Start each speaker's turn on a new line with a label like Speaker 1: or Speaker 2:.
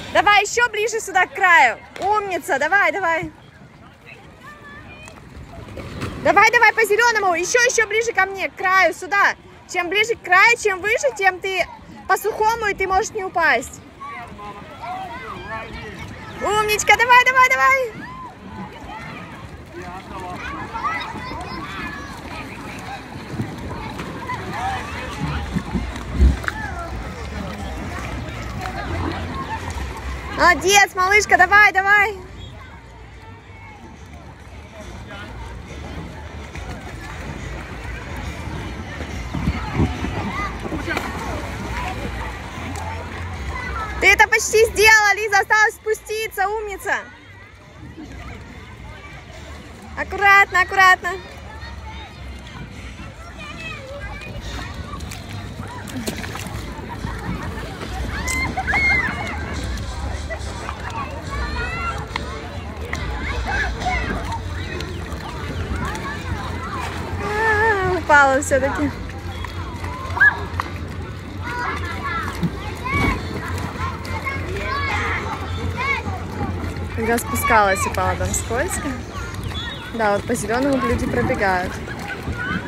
Speaker 1: Давай еще ближе сюда к краю. Умница, давай, давай. Давай, давай по зеленому. Еще ближе ко мне, к краю, сюда. Чем ближе к краю, чем выше, тем ты по сухому, и ты можешь не упасть. Умничка, давай, давай, давай. Молодец, малышка, давай, давай. Ты это почти сделала, Лиза, осталось спуститься, умница. Аккуратно, аккуратно. Упала все-таки. Когда спускалась, упала там скользко. Да, вот по зеленому люди пробегают.